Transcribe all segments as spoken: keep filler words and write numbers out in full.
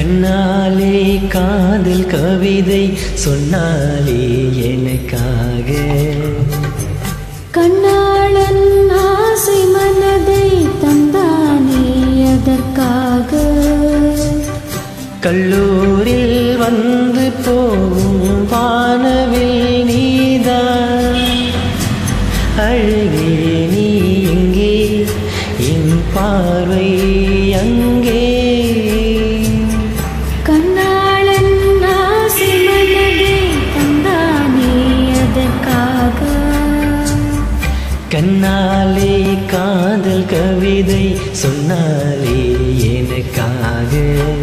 கண்ணாலே காதல் கவிதை சொன்னாலே எனக்காக கண்ணாளன் ஆசை மனதை தந்தானே அதற்காக கல்லூரில் வந்து போகும் வானவில் நீதான் அழகே நீ எங்கே என் பார்வை அங்கே கண்ணாளன் ஆசை மனதை தந்தானே அதற்காக கண்ணாலே காதல் கவிதை சொன்னாலே எனக்காக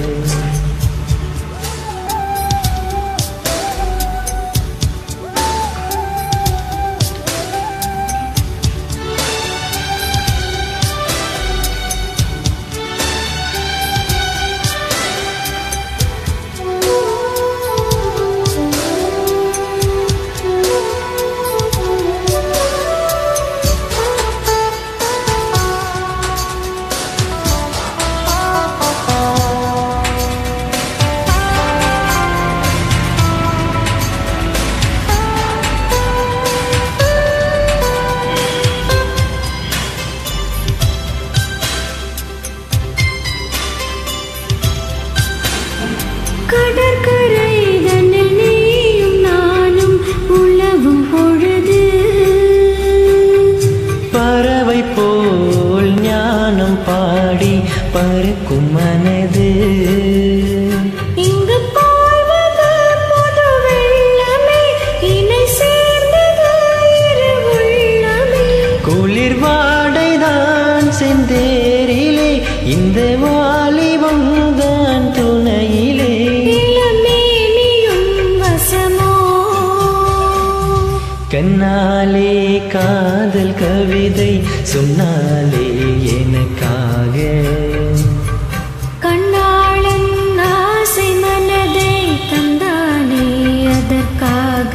கடற்கரை தன்னில் நீயும் நானும் உலவும் பொழுது பறவை போல் ஞானம் பாடி பறக்கும் மனது இங்கு பாய்வது புது வெள்ளமே இணை சேர்ந்தது இரு உள்ளமே குளிர் வாடைதான் செந்தேரிலே இந்த வாலிபம் தான் துணையிலே கண்ணாலே காதல் கவிதை சொன்னாலே எனக்காக கண்ணாளன் ஆசை மனதை தந்தானே அதற்காக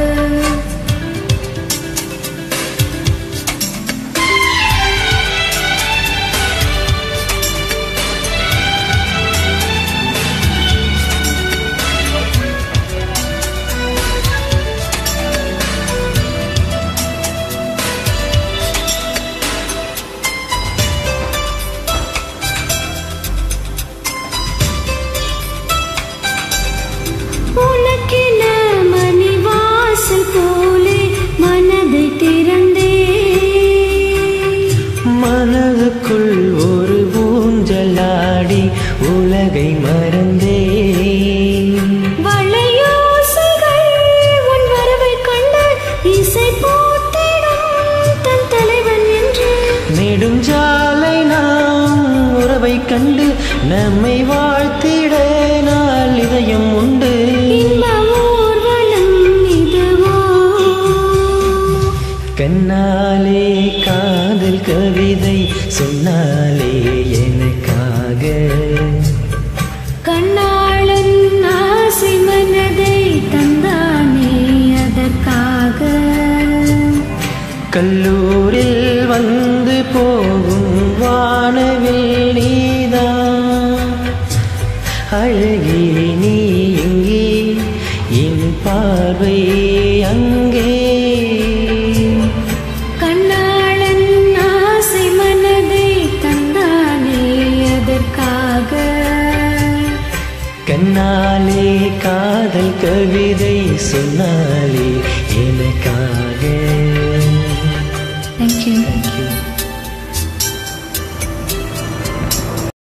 உனக்கென மணிவாசல் போலே மனதை திறந்தே மனதுக்குள் ஒரு ஊஞ்சலாடி உலகை மறந்தே வளையோசைகள் உன் வரவை கண்டு இசை போத்திடும் தன் தலைவன் என்று நெடுஞ்சாலை நாம் உறவை கண்டு நம்மை வாழ்த்திட நாள் இதயம் உண்டு இன்ப ஊர்வலம் இதுவோ கண்ணாலே காதல் கவிதை சொன்னாலே எனக்காக கண்ணாளன் ஆசை மனதை தந்தானே அதற்காக கல்லூரில் வந்து போகும் வானவில் நீதான் அழகே நீ எங்கே என் பார்வை அங்கே கண்ணாளன் ஆசை மனதை தந்தானே அதற்காக கண்ணாலே காதல் கவிதை சொன்னாலே